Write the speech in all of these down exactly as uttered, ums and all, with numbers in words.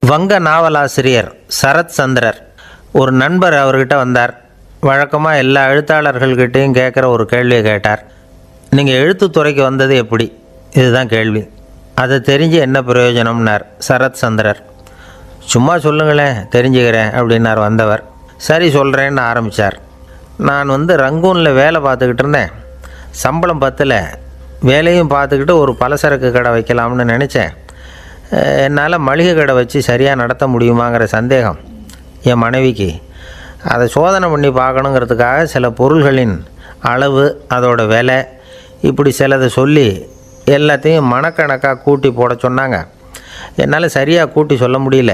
வங்க நாவலாசிரியர் சரத் சந்திரர் ஒரு நண்பர் அவர்கிட்ட வந்தார். வழக்கமாக எல்லா எழுத்தாளர்கள்கிட்டையும் கேட்குற ஒரு கேள்வியை கேட்டார். நீங்கள் எழுத்துத்துறைக்கு வந்தது எப்படி? இதுதான் கேள்வி. அதை தெரிஞ்சு என்ன பிரயோஜனம்னார் சரத் சந்திரர். சும்மா சொல்லுங்களேன், தெரிஞ்சுக்கிறேன் அப்படின்னார் வந்தவர். சரி சொல்கிறேன்னு ஆரம்பித்தார். நான் வந்து ரங்கூனில் வேலை பார்த்துக்கிட்டு இருந்தேன். சம்பளம் பத்தில் வேலையும் பார்த்துக்கிட்டு ஒரு பலசரக்கு கடை வைக்கலாம்னு நினச்சேன். என்னால் மளிகை கடை வச்சு சரியாக நடத்த முடியுமாங்கிற சந்தேகம் என் மனைவிக்கு. அதை சோதனை பண்ணி பார்க்கணுங்கிறதுக்காக சில பொருள்களின் அளவு, அதோட விலை, இப்படி சிலதை சொல்லி எல்லாத்தையும் மனக்கணக்காக கூட்டி போட சொன்னாங்க. என்னால் சரியாக கூட்டி சொல்ல முடியல.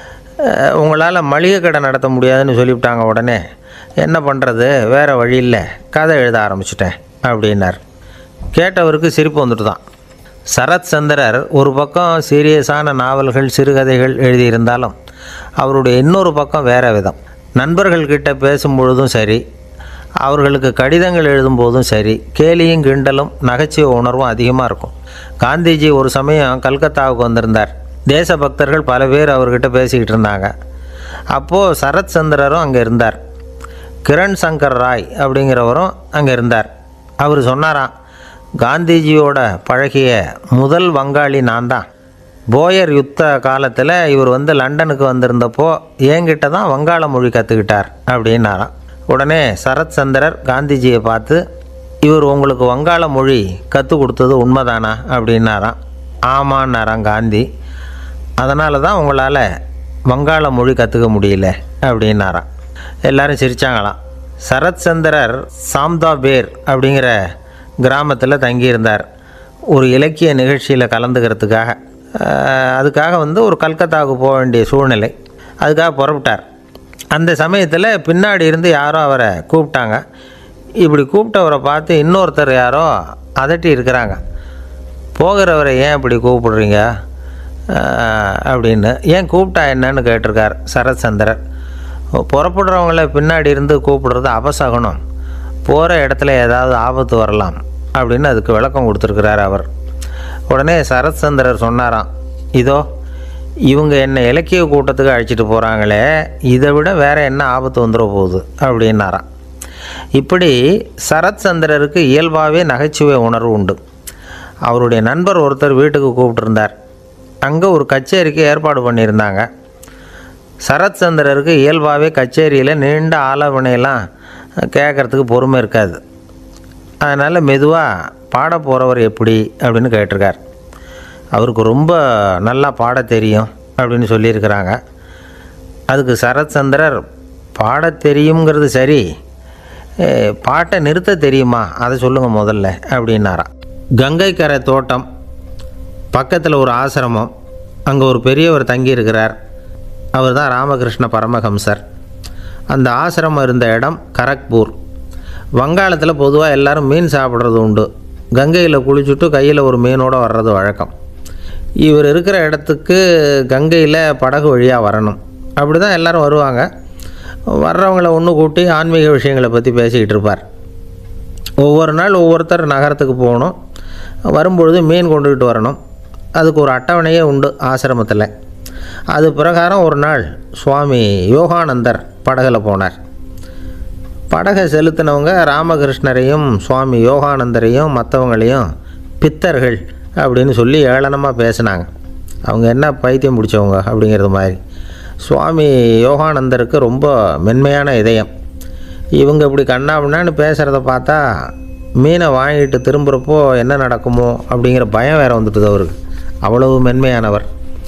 உங்களால் மளிகை கடை நடத்த முடியாதுன்னு சொல்லிவிட்டாங்க. உடனே என்ன பண்ணுறது, வேறு வழி இல்லை, கதை எழுத ஆரம்பிச்சிட்டேன் அப்படின்னார். கேட்டவருக்கு சிரிப்பு வந்துட்டு தான். சரத் சந்திரர் ஒரு பக்கம் சீரியஸான நாவல்கள், சிறுகதைகள் எழுதியிருந்தாலும் அவருடைய இன்னொரு பக்கம் வேறு விதம். நண்பர்கள்கிட்ட பேசும்பொழுதும் சரி, அவர்களுக்கு கடிதங்கள் எழுதும்போதும் சரி, கேலியும் கிண்டலும் நகைச்சுவை உணர்வும் அதிகமாக இருக்கும். காந்திஜி ஒரு சமயம் கல்கத்தாவுக்கு வந்திருந்தார். தேசபக்தர்கள் பல பேர் அவர்கிட்ட பேசிக்கிட்டு இருந்தாங்க. அப்போது சரத் சந்திரரும் அங்கே இருந்தார். கிரண் சங்கர் ராய் அப்படிங்கிறவரும் அங்கே இருந்தார். அவர் சொன்னாராம், காந்திஜியோட பழகிய முதல் வங்காளி நான் தான். போயர் யுத்த காலத்தில் இவர் வந்து லண்டனுக்கு வந்திருந்தப்போ என்கிட்ட தான் வங்காள மொழி கற்றுக்கிட்டார் அப்படின்னாராம். உடனே சரத் சந்திரர் காந்திஜியை பார்த்து, இவர் உங்களுக்கு வங்காள மொழி கற்றுக் கொடுத்தது உண்மைதானா அப்படின்னாராம். ஆமான்னாராம் காந்தி. அதனால தான் உங்களால் வங்காள மொழி கற்றுக்க முடியல அப்படின்னாராம். எல்லாரும் சிரித்தாங்களாம். சரத் சந்திரர் சாம்தாபேர் அப்படிங்கிற கிராமத்தில் தங்கியிருந்தார். ஒரு இலக்கிய நிகழ்ச்சியில் கலந்துக்கிறதுக்காக. அதுக்காக வந்து ஒரு கல்கத்தாவுக்கு போக வேண்டிய சூழ்நிலை. அதுக்காக புறப்பட்டார். அந்த சமயத்தில் பின்னாடி இருந்து யாரோ அவரை கூப்பிட்டாங்க. இப்படி கூப்பிட்டவரை பார்த்து இன்னொருத்தர் யாரோ அதட்டி இருக்கிறாங்க. போகிறவரை ஏன் இப்படி கூப்பிடுறீங்க அப்படின்னு. ஏன் கூப்பிட்டா என்னன்னு கேட்டிருக்கார் சரத் சந்திரர். புறப்படுறவங்கள பின்னாடி இருந்து கூப்பிடுறது அபசகுனம், போகிற இடத்துல ஏதாவது ஆபத்து வரலாம் அப்படின்னு அதுக்கு விளக்கம் கொடுத்துருக்கிறார் அவர். உடனே சரத் சந்திரர் சொன்னாராம், இதோ இவங்க என்னை இலக்கிய கூட்டத்துக்கு அழைச்சிட்டு போகிறாங்களே, இதை விட வேறு என்ன ஆபத்து வந்துட போகுது அப்படின்னாராம். இப்படி சரத் சந்திரருக்கு இயல்பாகவே நகைச்சுவை உணர்வு உண்டு. அவருடைய நண்பர் ஒருத்தர் வீட்டுக்கு கூப்பிட்டுருந்தார். அங்கே ஒரு கச்சேரிக்கு ஏற்பாடு பண்ணியிருந்தாங்க. சரத் சந்திரருக்கு இயல்பாகவே கச்சேரியில் நீண்ட ஆலோசனையெல்லாம் கேட்குறதுக்கு பொறுமை இருக்காது. அதனால் மெதுவாக பாட போகிறவர் எப்படி அப்படின்னு கேட்டிருக்கார். அவருக்கு ரொம்ப நல்லா பாட தெரியும் அப்படின்னு சொல்லியிருக்கிறாங்க. அதுக்கு சரத் சந்திரர், பாட தெரியுங்கிறது சரி, பாட்டை நிறுத்த தெரியுமா அதை சொல்லுங்கள் முதல்ல அப்படின்னாராம். கங்கை கரை தோட்டம் பக்கத்தில் ஒரு ஆசிரமம், அங்கே ஒரு பெரியவர் தங்கியிருக்கிறார். அவர் தான் ராமகிருஷ்ண பரமஹம்சர். அந்த ஆசிரமம் இருந்த இடம் கரக்பூர். வங்காளத்தில் பொதுவாக எல்லோரும் மீன் சாப்பிட்றது உண்டு. கங்கையில் குளிச்சுட்டு கையில் ஒரு மீனோடு வர்றது வழக்கம். இவர் இருக்கிற இடத்துக்கு கங்கையில் படகு வழியாக வரணும். அப்படி தான் எல்லோரும் வருவாங்க. வர்றவங்கள ஒன்று கூட்டி ஆன்மீக விஷயங்களை பற்றி பேசிக்கிட்டு இருப்பார். ஒவ்வொரு நாள் ஒவ்வொருத்தர் நகரத்துக்கு போகணும். வரும்பொழுது மீன் கொண்டுக்கிட்டு வரணும். அதுக்கு ஒரு அட்டவணையே உண்டு ஆசிரமத்தில். அது பிரகாரம் ஒரு நாள் சுவாமி யோகானந்தர் படகில் போனார். படகை செலுத்தினவங்க ராமகிருஷ்ணரையும் சுவாமி யோகானந்தரையும் மற்றவங்களையும் பித்தர்கள் அப்படின்னு சொல்லி ஏளனமாக பேசினாங்க. அவங்க என்ன பைத்தியம் பிடிச்சவங்க அப்படிங்கிறது மாதிரி. சுவாமி யோகானந்தருக்கு ரொம்ப மென்மையான இதயம். இவங்க இப்படி கண்ணாபின்னான்னு பேசுகிறத பார்த்தா மீனை வாங்கிட்டு திரும்புகிறப்போ என்ன நடக்குமோ அப்படிங்கிற பயம் வேறு வந்துட்டுது அவருக்கு. அவ்வளவு மென்மையானவர்.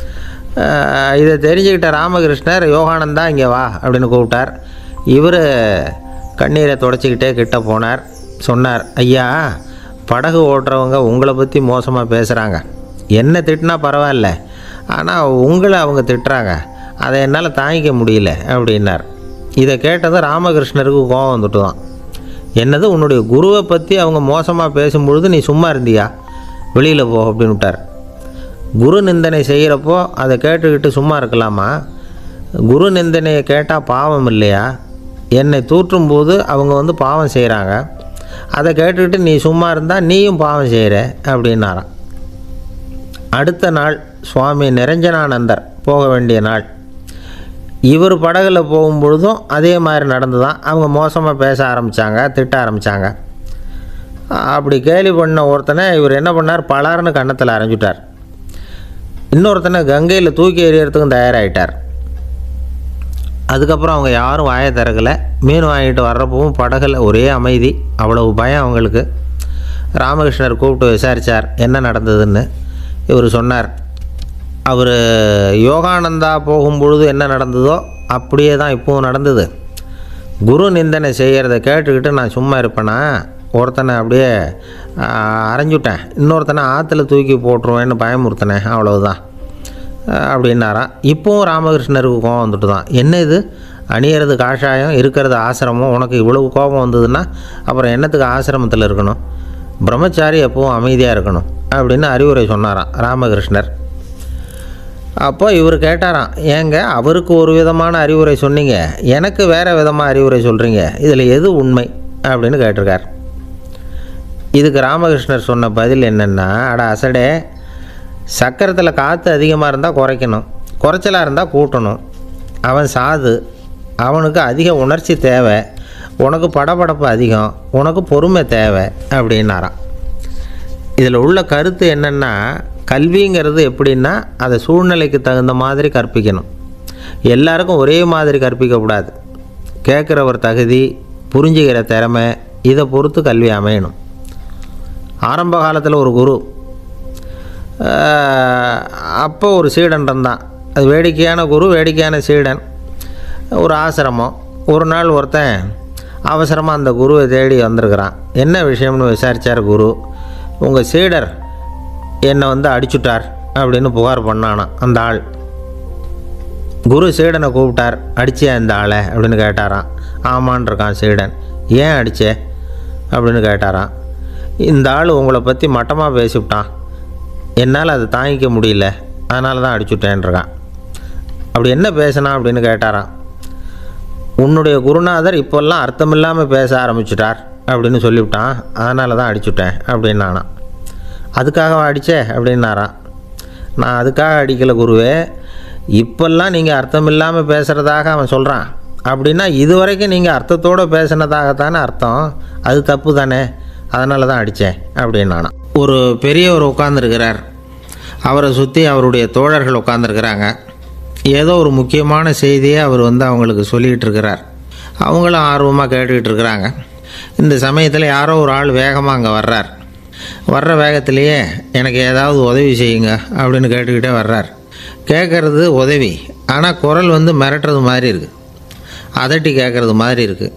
இதை தெரிஞ்சுக்கிட்ட ராமகிருஷ்ணர், யோகானந்தா இங்கே வா அப்படின்னு கூப்பிட்டார். இவர் கண்ணீரை தொடச்சிக்கிட்டே கிட்ட போனார். சொன்னார், ஐயா, படகு ஓட்டுறவங்க உங்களை பற்றி மோசமாக பேசுகிறாங்க. என்ன திட்டினா பரவாயில்ல, ஆனால் உங்களை அவங்க திட்டுறாங்க, அதை என்னால் தாங்கிக்க முடியல அப்படின்னார். இதை கேட்டதும் ராமகிருஷ்ணருக்கு கோபம் வந்துட்டு தான். என்னது, உன்னுடைய குருவை பற்றி அவங்க மோசமாக பேசும்பொழுது நீ சும்மா இருந்தியா? வெளியில் போ அப்படின்னு விட்டார். குரு நிந்தனை செய்கிறப்போ அதை கேட்டுக்கிட்டு சும்மா இருக்கலாமா? குரு நிந்தனையை கேட்டால் பாவம் இல்லையா? என்னை தூற்றும்போது அவங்க வந்து பாவம் செய்கிறாங்க, அதை கேட்டுக்கிட்டு நீ சும்மா இருந்தால் நீயும் பாவம் செய்கிற அப்படின்னாராம். அடுத்த நாள் சுவாமி நிரஞ்சனானந்தர் போக வேண்டிய நாள். இவர் படகுல போகும்பொழுதும் அதே மாதிரி நடந்து தான். அவங்க மோசமாக பேச ஆரம்பித்தாங்க, திட்ட ஆரம்பித்தாங்க. அப்படி கேலி பண்ண ஒருத்தனை இவர் என்ன பண்ணார், பலார்னு கன்னத்தில் அரைஞ்சிட்டார். இன்னொருத்தனை கங்கையில் தூக்கி எறியறதுக்கும் தயாராகிட்டார். அதுக்கப்புறம் அவங்க யாரும் வாயை திறக்கலை. மீன் வாங்கிட்டு வர்றப்பவும் படகுல ஒரே அமைதி, அவ்வளவு பயம் அவங்களுக்கு. ராமகிருஷ்ணர் கூப்பிட்டு விசாரித்தார் என்ன நடந்ததுன்னு. இவர் சொன்னார், அவர் யோகானந்தா போகும்பொழுது என்ன நடந்ததோ அப்படியே தான் இப்போவும் நடந்தது. குரு நிந்தனை செய்கிறத கேட்டுக்கிட்டு நான் சும்மா இருப்பேனா, ஒருத்தனை அப்படியே அரைஞ்சுட்டேன், இன்னொருத்தனை ஆற்றுல தூக்கி போட்டுருவேன்னு பயமுறுத்தினேன், அவ்வளவுதான் அப்படின்னாராம். இப்போவும் ராமகிருஷ்ணருக்கு கோபம் வந்துட்டு தான். என்ன இது, அணியறது காஷாயம், இருக்கிறது ஆசிரமம், உனக்கு இவ்வளவு கோபம் வந்ததுன்னா அப்புறம் என்னத்துக்கு ஆசிரமத்தில் இருக்கணும், பிரம்மச்சாரி எப்பவும் அமைதியாக இருக்கணும் அப்படின்னு அறிவுரை சொன்னாராம் ராமகிருஷ்ணர். அப்போ இவர் கேட்டாராம், ஏங்க அவருக்கு ஒரு விதமான அறிவுரை சொன்னீங்க, எனக்கு வேறு விதமாக அறிவுரை சொல்கிறீங்க, இதில் எது உண்மை அப்படின்னு கேட்டிருக்கார். இதுக்கு ராமகிருஷ்ணர் சொன்ன பதில் என்னென்னா, அட அசடே, சக்கரத்தில் காற்று அதிகமாக இருந்தால் குறைக்கணும், குறைச்சலாக இருந்தால் கூட்டணும். அவன் சாது, அவனுக்கு அதிக உணர்ச்சி தேவை, உனக்கு படபடப்பு அதிகம், உனக்கு பொறுமை தேவை அப்படின்னாராம். இதில் உள்ள கருத்து என்னென்னா, கல்விங்கிறது எப்படின்னா அதை சூழ்நிலைக்கு தகுந்த மாதிரி கற்பிக்கணும். எல்லாருக்கும் ஒரே மாதிரி கற்பிக்கக்கூடாது. கேட்குறவர் தகுதி, புரிஞ்சுக்கிற திறமை, இதை பொறுத்து கல்வி அமையணும். ஆரம்ப காலத்தில் ஒரு குரு, அப்போ ஒரு சீடன் இருந்தான். அது வேடிக்கையான குரு, வேடிக்கையான சீடன். ஒரு ஆசிரமம். ஒரு நாள் ஒருத்தன் அவசரமாக அந்த குருவை தேடி வந்திருக்கிறான். என்ன விஷயம்னு விசாரித்தார் குரு. உங்கள் சீடர் என்னை வந்து அடிச்சுட்டார் அப்படின்னு புகார் பண்ணானா அந்த ஆள். குரு சீடனை கூப்பிட்டார். அடிச்சியா இந்த ஆளை அப்படின்னு கேட்டாரான். ஆமான் இருக்கான் சீடன். ஏன் அடித்தே அப்படின்னு கேட்டாரான். இந்த ஆள் உங்களை பற்றி மட்டமாக பேசிவிட்டான், என்னால் அதை தாங்கிக்க முடியல, அதனால தான் அடிச்சுட்டேன்ருக்கான். அப்படி என்ன பேசினா அப்படின்னு கேட்டாரான். உன்னுடைய குருநாதர் இப்போல்லாம் அர்த்தமில்லாமல் பேச ஆரம்பிச்சுட்டார் அப்படின்னு சொல்லிவிட்டான், அதனால தான் அடிச்சுட்டேன் அப்படின்னானா. அதுக்காக அடித்தே அப்படின்னாரான். நான் அதுக்காக அடிக்கலை குருவே, இப்போல்லாம் நீங்கள் அர்த்தம் இல்லாமல் பேசுகிறதாக அவன் சொல்கிறான், அப்படின்னா இது வரைக்கும் நீங்கள் அர்த்தத்தோடு பேசினதாகத்தானே அர்த்தம், அது தப்பு தானே, அதனால தான் அடித்தேன் அப்படின்னானா. ஒரு பெரியவர் உட்கார்ந்துருக்கிறார். அவரை சுற்றி அவருடைய தோழர்கள் உட்காந்துருக்கிறாங்க. ஏதோ ஒரு முக்கியமான செய்தியை அவர் வந்து அவங்களுக்கு சொல்லிகிட்டு இருக்கிறார். அவங்களும் ஆர்வமாக கேட்டுக்கிட்டு இருக்கிறாங்க. இந்த சமயத்தில் யாரோ ஒரு ஆள் வேகமாக அங்கே வர்றார். வர்ற வேகத்திலேயே எனக்கு ஏதாவது உதவி செய்யுங்க அப்படின்னு கேட்டுக்கிட்டே வர்றார். கேட்குறது உதவி, ஆனால் குரல் வந்து மிரட்டுறது மாதிரி இருக்குது, அதட்டி கேட்குறது மாதிரி இருக்குது.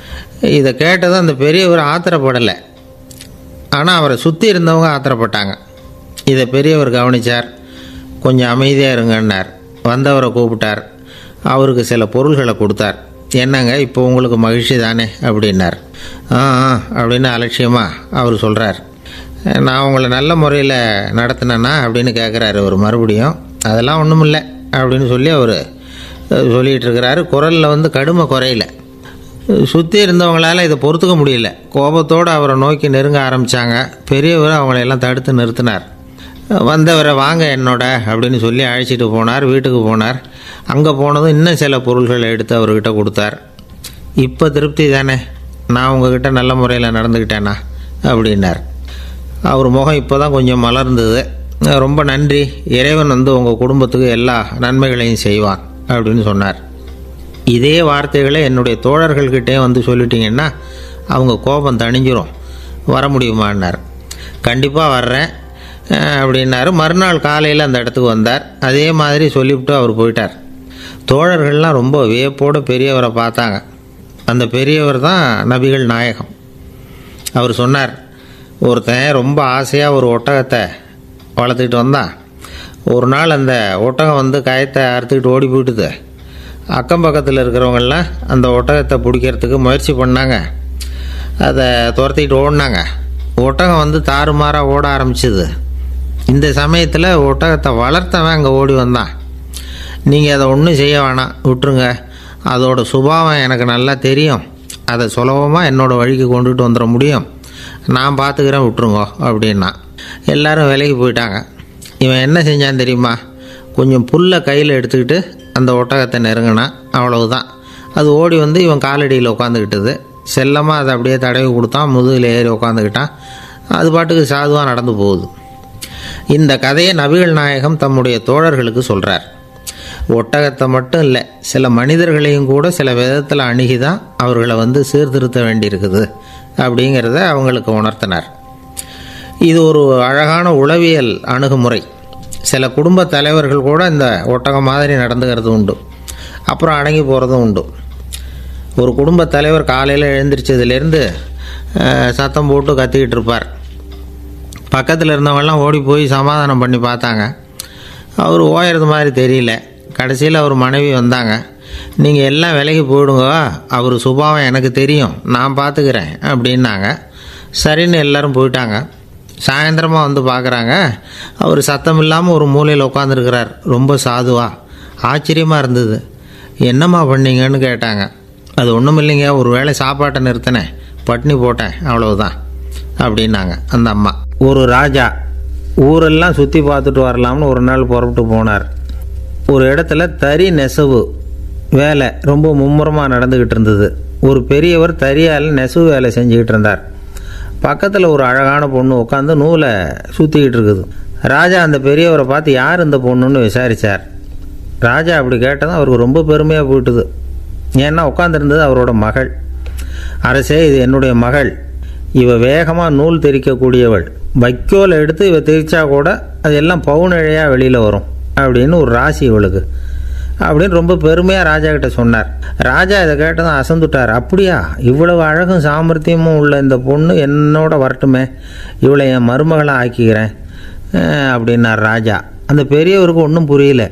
இதை கேட்டதும் அந்த பெரியவர் ஆத்திரப்படலை, ஆனால் அவரை சுற்றி இருந்தவங்க ஆத்திரப்பட்டாங்க. இதை பெரியவர் கவனித்தார். கொஞ்சம் அமைதியாக இருங்கன்னார். வந்தவரை கூப்பிட்டார். அவருக்கு சில பொருள்களை கொடுத்தார். என்னங்க இப்போ உங்களுக்கு மகிழ்ச்சி தானே அப்படின்னார். ஆ ஆ அப்படின்னு அலட்சியமாக அவர் சொல்கிறார். நான் உங்களை நல்ல முறையில் நடத்தினேன்னா அப்படின்னு கேட்குறாரு அவர் மறுபடியும். அதெல்லாம் ஒன்றும் இல்லை அப்படின்னு சொல்லி அவர் சொல்லிகிட்டு இருக்கிறாரு. குரலில் வந்து கடுமை குறையில. சுற்றி இருந்தவங்களால் இதை பொறுத்துக்க முடியல. கோபத்தோடு அவரை நோக்கி நெருங்க ஆரம்பித்தாங்க. பெரியவர் அவங்களையெல்லாம் தடுத்து நிறுத்தினார். வந்தவரை வாங்க என்னோட அப்படின்னு சொல்லி அழைச்சிட்டு போனார். வீட்டுக்கு போனார். அங்கே போனதும் இன்னும் சில பொருள்களை எடுத்து அவர்கிட்ட கொடுத்தார். இப்போ திருப்தி தானே, நான் உங்ககிட்ட நல்ல முறையில் நடந்துக்கிட்டேனா அப்படின்னார். அவர் முகம் இப்போ தான் கொஞ்சம் மலர்ந்தது. ரொம்ப நன்றி, இறைவன் வந்து உங்கள் குடும்பத்துக்கு எல்லா நன்மைகளையும் செய்வான் அப்படின்னு சொன்னார். இதே வார்த்தைகளை என்னுடைய தோழர்கள்கிட்டே வந்து சொல்லிட்டீங்கன்னா அவங்க கோபம் தணிஞ்சிரும், வர முடியுமான்னார். கண்டிப்பாக வர்றேன் அப்படின்னாரு. மறுநாள் காலையில் அந்த இடத்துக்கு வந்தார். அதே மாதிரி சொல்லிவிட்டு அவர் போயிட்டார். தோழர்கள்லாம் ரொம்ப வியப்போடு பெரியவரை பார்த்தாங்க. அந்த பெரியவர் தான் நபிகள் நாயகம். அவர் சொன்னார், ஒருத்தன் ரொம்ப ஆசையாக ஒரு ஒட்டகத்தை வளர்த்துக்கிட்டு வந்தான். ஒரு நாள் அந்த ஒட்டகம் வந்து கயத்தை அறுத்துக்கிட்டு ஓடி போயிட்டுது. அக்கம் பக்கத்தில் இருக்கிறவங்கெல்லாம் அந்த ஒட்டகத்தை பிடிக்கிறதுக்கு முயற்சி பண்ணாங்க. அதை துரத்திக்கிட்டு ஓடினாங்க. ஒட்டகம் வந்து தாறுமாறாக ஓட ஆரம்பிச்சிது. இந்த சமயத்தில் ஒட்டகத்தை வளர்த்தவன் அங்கே ஓடி வந்தான். நீங்கள் அதை ஒன்றும் செய்ய வேணாம், விட்டுருங்க, அதோட சுபாவம் எனக்கு நல்லா தெரியும், அதை சுலபமாக என்னோடய வழிக்கு கொண்டுகிட்டு வந்துட முடியும், நான் பார்த்துக்கிறேன், விட்டுருங்கோ அப்படின்னா. எல்லோரும் விலைக்கு போயிட்டாங்க. இவன் என்ன செஞ்சான் தெரியுமா? கொஞ்சம் புல்லை கையில் எடுத்துக்கிட்டு அந்த ஒட்டகத்தை நெருங்கினா அவ்வளவுதான். அது ஓடி வந்து இவன் காலடியில் உட்காந்துக்கிட்டது. செல்லமாக அதை அப்படியே தடவி கொடுத்தான், முதுகில் ஏறி உட்காந்துக்கிட்டான். அது பாட்டுக்கு சாதுவாக நடந்து போகுது. இந்த கதையை நபிகள் நாயகம் தம்முடைய தோழர்களுக்கு சொல்கிறார். ஒட்டகத்தை மட்டும் இல்லை, சில மனிதர்களையும் கூட சில விதத்தில் அணுகி தான் அவர்களை வந்து சீர்திருத்த வேண்டியிருக்குது அப்படிங்கிறத அவங்களுக்கு உணர்த்தினார். இது ஒரு அழகான உளவியல் அணுகுமுறை. சில குடும்ப தலைவர்கள் கூட இந்த ஒட்டகம் மாதிரி நடந்துக்கிறது உண்டு, அப்புறம் அடங்கி போகிறதும் உண்டு. ஒரு குடும்ப தலைவர் காலையில் எழுந்திரிச்சதுலேருந்து சத்தம் போட்டு கத்திக்கிட்டு இருப்பார். பக்கத்தில் இருந்தவங்கெல்லாம் ஓடி போய் சமாதானம் பண்ணி பார்த்தாங்க. அவர் ஓயறது மாதிரி தெரியல. கடைசியில் அவர் மனைவி வந்தாங்க. நீங்கள் எல்லாம் விலைக்கு போயிடுங்க, அவர் சுபாவம் எனக்கு தெரியும், நான் பார்த்துக்கிறேன் அப்படின்னாங்க. சரின்னு எல்லோரும் போயிட்டாங்க. சாயந்தரமாக வந்து பார்க்குறாங்க, அவர் சத்தம் இல்லாமல் ஒரு மூலையில் உட்காந்துருக்கிறார், ரொம்ப சாதுவாக. ஆச்சரியமாக இருந்தது. என்னம்மா பண்ணீங்கன்னு கேட்டாங்க. அது ஒன்றும் இல்லைங்க, ஒரு வேளை சாப்பாட்டை நிறுத்தினேன், பட்னி போட்டேன், அவ்வளவுதான் அப்படின்னாங்க அந்த அம்மா. ஒரு ராஜா ஊரெல்லாம் சுற்றி பார்த்துட்டு வரலாம்னு ஒரு நாள் புறப்பட்டு போனார். ஒரு இடத்துல தறி நெசவு வேலை ரொம்ப மும்முரமாக நடந்துக்கிட்டு இருந்தது. ஒரு பெரியவர் தறியால் நெசவு வேலை செஞ்சுக்கிட்டு இருந்தார். பக்கத்தில் ஒரு அழகான பொண்ணு உட்காந்து நூலை சுற்றிக்கிட்டு இருக்குது. ராஜா அந்த பெரியவரை பார்த்து யார் இந்த பொண்ணுன்னு விசாரித்தார். ராஜா அப்படி கேட்டதும் அவருக்கு ரொம்ப பெருமையாக போயிட்டுது. ஏன்னா உட்காந்துருந்தது அவரோட மகள். அரசே, இது என்னுடைய மகள், இவ வேகமாக நூல் தெரிக்கக்கூடியவள், வைக்கோலை எடுத்து இவ தெரிச்சா கூட அது எல்லாம் பவுனிழையாக வெளியில் வரும் அப்படின்னு ஒரு ராசி இவளுக்கு அப்படின்னு ரொம்ப பெருமையாக ராஜா கிட்ட சொன்னார். ராஜா இதை கேட்டதும் அசந்துட்டார். அப்படியா, இவ்வளவு அழகும் சாமர்த்தியமும் உள்ள இந்த பொண்ணு என்னோட வரட்டுமே, இவளை என் மருமகளாக ஆக்கிக்கிறேன் அப்படின்னார் ராஜா. அந்த பெரியவருக்கு ஒன்றும் புரியல.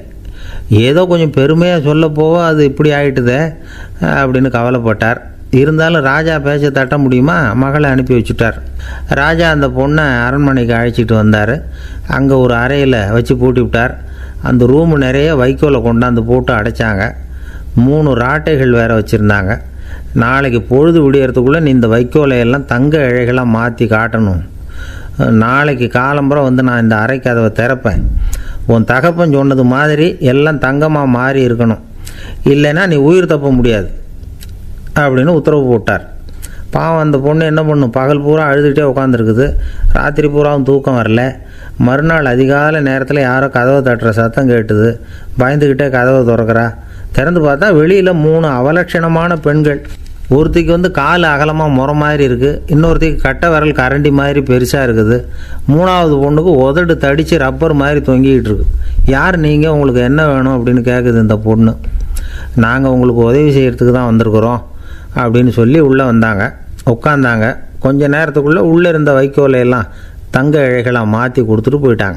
ஏதோ கொஞ்சம் பெருமையாக சொல்ல போவ அது இப்படி ஆகிட்டுதே அப்படின்னு கவலைப்பட்டார். இருந்தாலும் ராஜா பேச்ச தட்ட முடியுமா, மகளை அனுப்பி வச்சுட்டார். ராஜா அந்த பொண்ணை அரண்மனைக்கு அழைச்சிட்டு வந்தார். அங்கே ஒரு அறையில் வச்சு பூட்டி விட்டார். அந்த ரூமு நிறைய வைக்கோலை கொண்டாந்து போட்டு அடைச்சாங்க. மூணு ராட்டைகள் வேறு வச்சுருந்தாங்க. நாளைக்கு பொழுது விடியறதுக்குள்ளே நீ இந்த வைக்கோலையெல்லாம் தங்க இழைகளாக மாற்றி காட்டணும். நாளைக்கு காலம்புறம் வந்து நான் இந்த அறை கதவை திறப்பேன். உன் தகப்பன் சொன்னது மாதிரி எல்லாம் தங்கமாக மாறி இருக்கணும், இல்லைன்னா நீ உயிர் தப்ப முடியாது அப்படின்னு உத்தரவு போட்டார். பாவம் அந்த பொண்ணு என்ன பண்ணும், பகல் பூரா அழுதுகிட்டே உட்காந்துருக்குது. ராத்திரி பூராவும் தூக்கம் வரல. மறுநாள் அதிகாலை நேரத்தில் யாரோ கதவை தட்டுற சத்தம் கேட்டுது. பயந்துக்கிட்டே கதவை திறக்கிறா. திறந்து பார்த்தா வெளியில் மூணு அவலட்சணமான பெண்கள். ஒருத்திக்கு வந்து கால் அகலமாக முறை மாதிரி இருக்குது, இன்னொருத்திக்கு கட்டை விரல் கரண்டி மாதிரி பெருசாக இருக்குது, மூணாவது பொண்ணுக்கு உதடு தடித்து ரப்பர் மாதிரி தொங்கிக்கிட்டு இருக்கு. யார் நீங்கள், உங்களுக்கு என்ன வேணும் அப்படின்னு கேட்குது இந்த பொண்ணு. நாங்கள் உங்களுக்கு உதவி செய்கிறதுக்கு தான் வந்திருக்கிறோம் அப்படின்னு சொல்லி உள்ளே வந்தாங்க. உட்காந்தாங்க. கொஞ்ச நேரத்துக்குள்ளே உள்ளே இருந்த வைக்கோலையெல்லாம் தங்க இழைகளாக மாற்றி கொடுத்துட்டு போயிட்டாங்க.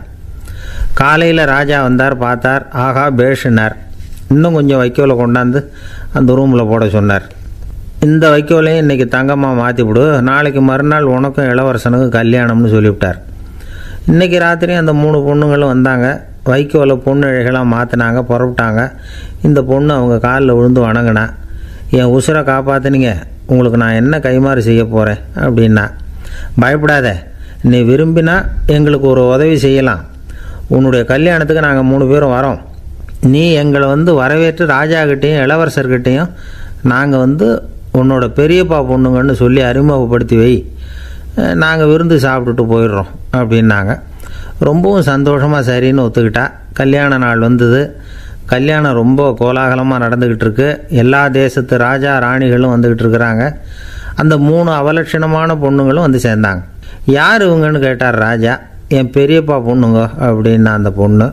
காலையில் ராஜா வந்தார், பார்த்தார். ஆகா பேஷினார். இன்னும் கொஞ்சம் வைக்கோலை கொண்டாந்து அந்த ரூமில் போட சொன்னார். இந்த வைக்கோலையும் இன்றைக்கி தங்கமாக மாற்றிவிடு, நாளைக்கு மறுநாள் உனக்கும் இளவரசனுக்கும் கல்யாணம்னு சொல்லிவிட்டார். இன்றைக்கி ராத்திரி அந்த மூணு பொண்ணுங்களும் வந்தாங்க. வைக்கோலை பொண்ணு இழைகளாக மாற்றினாங்க, புறப்பட்டாங்க. இந்த பொண்ணு அவங்க காலில் விழுந்து வணங்கினா. என் உசுரை காப்பாற்றினீங்க, உங்களுக்கு நான் என்ன கைமாறு செய்ய போகிறேன் அப்படின்னா. பயப்படாத, நீ விரும்பினா எங்களுக்கு ஒரு உதவி செய்யலாம். உன்னுடைய கல்யாணத்துக்கு நாங்கள் மூணு பேரும் வரோம். நீ எங்களை வந்து வரவேற்று ராஜாக்கிட்டேயும் இளவரசர்கிட்டையும் நாங்கள் வந்து உன்னோட பெரியப்பா பொண்ணுங்கன்னு சொல்லி அறிமுகப்படுத்தி வை, நாங்கள் விருந்து சாப்பிட்டுட்டு போயிடுறோம் அப்படின்னாங்க. ரொம்பவும் சந்தோஷமாக சரின்னு ஒத்துக்கிட்டா. கல்யாண நாள் வந்தது. கல்யாணம் ரொம்ப கோலாகலமாக நடந்துக்கிட்டு இருக்கு. எல்லா தேசத்து ராஜா ராணிகளும் வந்துக்கிட்டு இருக்கிறாங்க. அந்த மூணு அவலட்சணமான பொண்ணுங்களும் வந்து சேர்ந்தாங்க. யார் இவங்கன்னு கேட்டார் ராஜா. என் பெரியப்பா பொண்ணுங்க அப்படின்னா அந்த பொண்ணு.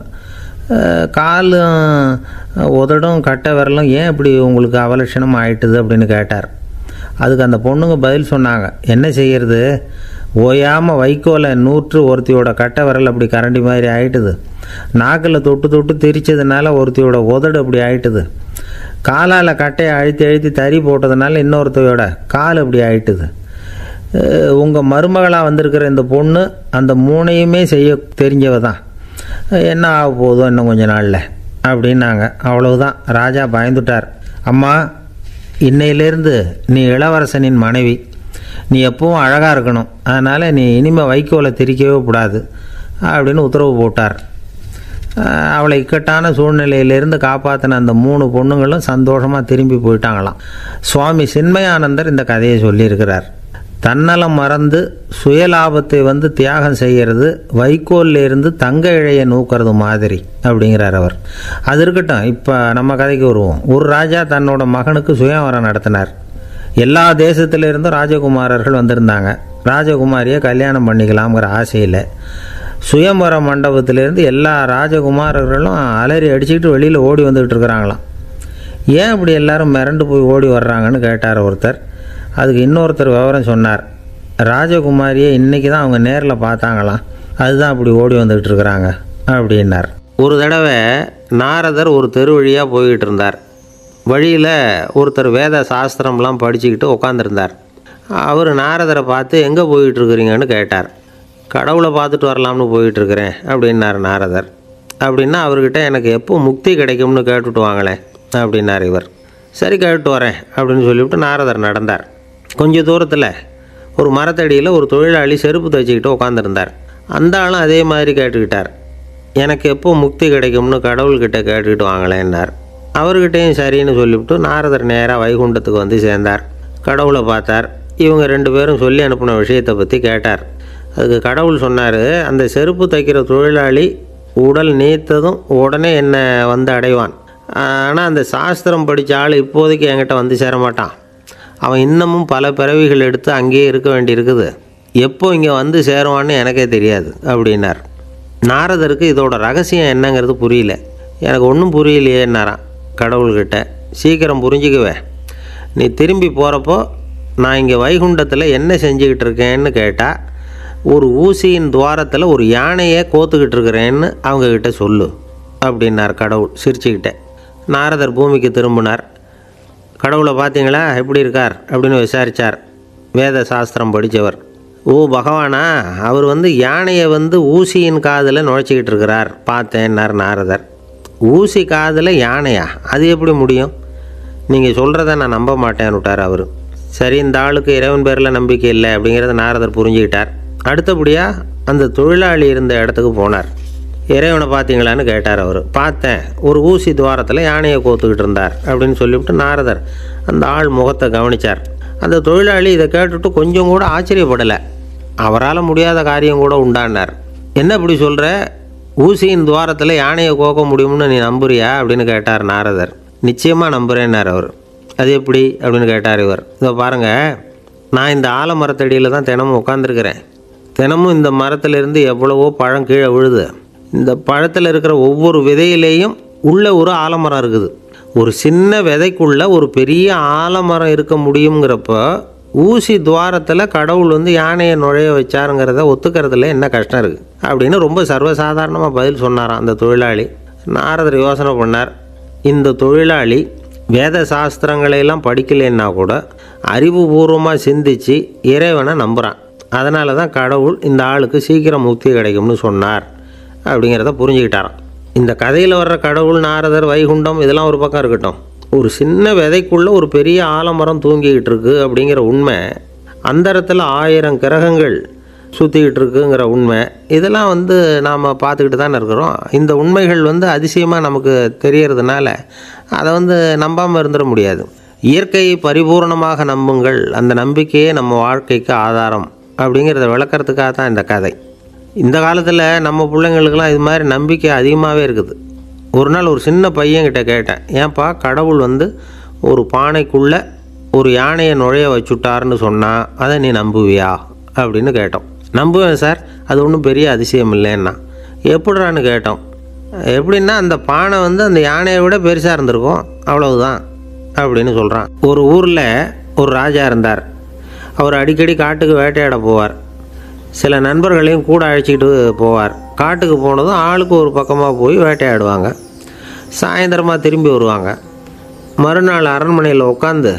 காலும் உதடும் கட்டை விரலும் ஏன் இப்படி உங்களுக்கு அவலட்சணம் ஆயிட்டுது அப்படின்னு கேட்டார். அதுக்கு அந்த பொண்ணுங்க பதில் சொன்னாங்க. என்ன செய்கிறது, ஓயாமல் வைக்கோலை நூற்று ஒருத்தியோட கட்டை விரல் அப்படி கரண்டி மாதிரி ஆயிட்டுது. நாக்கில் தொட்டு தொட்டு திரிச்சதுனால ஒருத்தியோட உதடு அப்படி ஆயிட்டுது. காலால் கட்டையை அழுத்தி அழுத்தி தறி போட்டதுனால இன்னொருத்தையோட கால் அப்படி ஆயிட்டுது. உங்கள் மருமகளாக வந்திருக்கிற இந்த பொண்ணு அந்த மூணையுமே செய்ய தெரிஞ்சவ தான். என்ன ஆக போதும் இன்னும் கொஞ்ச நாளில் அப்படின்னாங்க. அவ்வளவுதான். ராஜா பயந்துட்டார். அம்மா, இன்னையிலேருந்து நீ இளவரசனின் மனைவி, நீ எப்பவும் அழகாக இருக்கணும், அதனால் நீ இனிமேல் வைக்கோலை திரிக்கவே கூடாது அப்படின்னு உத்தரவு போட்டார். அவளை இக்கட்டான சூழ்நிலையிலிருந்து காப்பாற்றின அந்த மூணு பொண்ணுங்களும் சந்தோஷமாக திரும்பி போயிட்டாங்களாம். சுவாமி சின்மயானந்தர் இந்த கதையை சொல்லியிருக்கிறார். தன்னலம் மறந்து சுயலாபத்தை வந்து தியாகம் செய்கிறது வைக்கோல்ல இருந்து தங்க இழையை நூக்கிறது மாதிரி அப்படிங்கிறார் அவர். அது இருக்கட்டும், இப்போ நம்ம கதைக்கு வருவோம். ஒரு ராஜா தன்னோட மகனுக்கு சுயவரம் நடத்தினார். எல்லா தேசத்திலிருந்தும் ராஜகுமாரர்கள் வந்திருந்தாங்க. ராஜகுமாரியை கல்யாணம் பண்ணிக்கலாம்ங்கிற ஆசையில் சுயம்பர மண்டபத்திலேருந்து எல்லா ராஜகுமாரர்களும் அலறி அடிச்சுக்கிட்டு வெளியில் ஓடி வந்துக்கிட்டு இருக்கிறாங்களாம். ஏன் அப்படி எல்லாரும் மிரண்டு போய் ஓடி வர்றாங்கன்னு கேட்டார் ஒருத்தர். அதுக்கு இன்னொருத்தர் விவரம் சொன்னார். ராஜகுமாரியை இன்றைக்கி தான் அவங்க நேரில் பார்த்தாங்களாம், அதுதான் அப்படி ஓடி வந்துக்கிட்டு இருக்கிறாங்க அப்படின்னார். ஒரு தடவை நாரதர் ஒரு தெரு வழியாக போய்கிட்டு இருந்தார். வழியில் ஒருத்தர் வேத சாஸ்திரம்லாம் படிச்சுக்கிட்டு உட்காந்துருந்தார். அவர் நாரதரை பார்த்து எங்கே போயிட்டுருக்குறீங்கன்னு கேட்டார். கடவுளை பார்த்துட்டு வரலாம்னு போயிட்டுருக்கிறேன் அப்படின்னார் நாரதர். அப்படின்னா அவர்கிட்ட எனக்கு எப்போ முக்தி கிடைக்கும்னு கேட்டுட்டு வாங்களேன் அப்படின்னார் இவர். சரி கேட்டு வரேன் அப்படின்னு சொல்லிவிட்டு நாரதர் நடந்தார். கொஞ்சம் தூரத்தில் ஒரு மரத்தடியில் ஒரு தொழிலாளி செருப்பு தைச்சிக்கிட்டு உட்காந்துருந்தார். அந்த ஆளும் அதே மாதிரி கேட்டுக்கிட்டார். எனக்கு எப்போ முக்தி கிடைக்கும்னு கடவுள்கிட்ட கேட்டுக்கிட்டு வாங்களேன்னார். அவர்கிட்டையும் சரின்னு சொல்லிவிட்டு நாரதர் நேராக வைகுண்டத்துக்கு வந்து சேர்ந்தார். கடவுளை பார்த்தார். இவங்க ரெண்டு பேரும் சொல்லி அனுப்பின விஷயத்தை பற்றி கேட்டார். அதுக்கு கடவுள் சொன்னார், அந்த செருப்பு தைக்கிற தொழிலாளி உடல் நீத்ததும் உடனே என்னை வந்து அடைவான். ஆனால் அந்த சாஸ்திரம் படித்த ஆள் இப்போதைக்கு என்கிட்ட வந்து சேரமாட்டான். அவன் இன்னமும் பல பிறவிகள் எடுத்து அங்கேயே இருக்க வேண்டியிருக்குது. எப்போ இங்கே வந்து சேருவான்னு எனக்கே தெரியாது அப்படின்னார். நாரதருக்கு இதோட ரகசியம் என்னங்கிறது புரியல. எனக்கு ஒன்றும் புரியலையேன்னாரான் கடவுள்கிட்ட. சீக்கிரம் புரிஞ்சுக்குவேன், நீ திரும்பி போகிறப்போ நான் இங்கே வைகுண்டத்தில் என்ன செஞ்சுக்கிட்டு இருக்கேன்னு கேட்டால் ஒரு ஊசியின் துவாரத்தில் ஒரு யானையை கோத்துக்கிட்டு இருக்கிறேன்னு அவங்கக்கிட்ட சொல்லு அப்படின்னார் கடவுள் சிரிச்சுக்கிட்டே. நாரதர் பூமிக்கு திரும்பினார். கடவுளை பார்த்தீங்களா எப்படி இருக்கார் அப்படின்னு விசாரித்தார் வேத சாஸ்திரம் படித்தவர். ஓ பகவானா, அவர் வந்து யானையை வந்து ஊசியின் காதில் நுழைச்சிக்கிட்டு இருக்கிறார் பார்த்தேன்னார் நாரதர். ஊசி காதில் யானையா? அது எப்படி முடியும்? நீங்கள் சொல்கிறத நான் நம்ப மாட்டேன்னு விட்டார் அவர். சரி, இந்த ஆளுக்கு இறைவன் பேரில் நம்பிக்கை இல்லை அப்படிங்கிறத நாரதர் புரிஞ்சுக்கிட்டார். அடுத்தபடியாக அந்த தொழிலாளி இருந்த இடத்துக்கு போனார். இறைவனை பார்த்தீங்களான்னு கேட்டார் அவர். பார்த்தேன், ஒரு ஊசி துவாரத்தில் யானையை கோத்துக்கிட்டு இருந்தார் அப்படின்னு சொல்லிவிட்டு நாரதர் அந்த ஆள் முகத்தை கவனித்தார். அந்த தொழிலாளி இதை கேட்டுட்டு கொஞ்சம் கூட ஆச்சரியப்படலை. அவரால் முடியாத காரியம் கூட உண்டானார். என்ன இப்படி சொல்கிற, ஊசியின் துவாரத்தில் யானையை கோக்க முடியும்னு நீ நம்புறியா அப்படின்னு கேட்டார் நாரதர். நிச்சயமாக நம்புகிறேன்னார் அவர். அது எப்படி அப்படின்னு கேட்டார் இவர். இதை பாருங்கள், நான் இந்த ஆலமரத்தடியில் தான் தினமும் உட்காந்துருக்கிறேன். தினமும் இந்த மரத்திலிருந்து எவ்வளவோ பழம் கீழே விழுது. இந்த பழத்தில் இருக்கிற ஒவ்வொரு விதையிலேயும் உள்ள ஒரு ஆலமரம் இருக்குது. ஒரு சின்ன விதைக்குள்ளே ஒரு பெரிய ஆலமரம் இருக்க முடியுங்கிறப்ப ஊசி துவாரத்தில் கடவுள் வந்து யானையை நுழைய வச்சாருங்கிறத ஒத்துக்கிறதுல என்ன கஷ்டம் இருக்குது அப்படின்னு ரொம்ப சர்வசாதாரணமாக பதில் சொன்னாராம் அந்த தொழிலாளி. நாரதர் யோசனை பண்ணார். இந்த தொழிலாளி வேத சாஸ்திரங்களையெல்லாம் படிக்கலைன்னா கூட அறிவுபூர்வமாக சிந்தித்து இறைவனை நம்புகிறான். அதனால தான் கடவுள் இந்த ஆளுக்கு சீக்கிரம் முக்தி கிடைக்கும்னு சொன்னார் அப்படிங்கிறத புரிஞ்சுக்கிட்டாராம். இந்த கதையில் வர்ற கடவுள், நாரதர், வைகுண்டம் இதெல்லாம் ஒரு பக்கம் இருக்கட்டும், ஒரு சின்ன விதைக்குள்ளே ஒரு பெரிய ஆலமரம் தூங்கிக்கிட்டு இருக்கு அப்படிங்கிற உண்மை, அந்தரத்தில் ஆயிரம் கிரகங்கள் சுற்றிக்கிட்டு இருக்குங்கிற உண்மை, இதெல்லாம் வந்து நாம் பார்த்துக்கிட்டு தானே இருக்கிறோம். இந்த உண்மைகள் வந்து அதிசயமாக நமக்கு தெரியறதுனால அதை வந்து நம்பாமல் இருந்துட முடியாது. இயற்கையை பரிபூர்ணமாக நம்புங்கள், அந்த நம்பிக்கையே நம்ம வாழ்க்கைக்கு ஆதாரம் அப்படிங்கிறத விளக்கிறதுக்காக தான் இந்த கதை. இந்த காலத்தில் நம்ம பிள்ளைங்களுக்கெல்லாம் இது மாதிரி நம்பிக்கை அதிகமாகவே இருக்குது. ஒரு நாள் ஒரு சின்ன பையன்கிட்ட கேட்டேன், ஏன்ப்பா கடவுள் வந்து ஒரு பானைக்குள்ளே ஒரு யானையை நுழைய வச்சுட்டாருன்னு சொன்னால் அதை நீ நம்புவியா அப்படின்னு கேட்டோம். நம்புவேன் சார், அது ஒன்றும் பெரிய அதிசயம் இல்லைன்னா. எப்படிறான்னு கேட்டோம். எப்படின்னா அந்த பானை வந்து அந்த யானையை விட பெருசாக இருந்திருக்கும், அவ்வளவுதான் அப்படின்னு சொல்கிறான். ஒரு ஊரில் ஒரு ராஜா இருந்தார். அவர் அடிக்கடி காட்டுக்கு வேட்டையாட போவார். சில நண்பர்களையும் கூட அழைச்சிக்கிட்டு போவார். காட்டுக்கு போனதும் ஆளுக்கு ஒரு பக்கமாக போய் வேட்டையாடுவாங்க. சாயந்தரமாக திரும்பி வருவாங்க. மறுநாள் அரண்மனையில் உட்காந்து